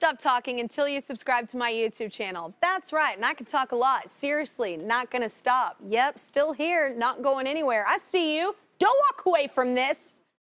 stop talking until you subscribe to my YouTube channel. That's right, and I can talk a lot. Seriously, not gonna stop. Yep, still here, not going anywhere. I see you. Don't walk away from this.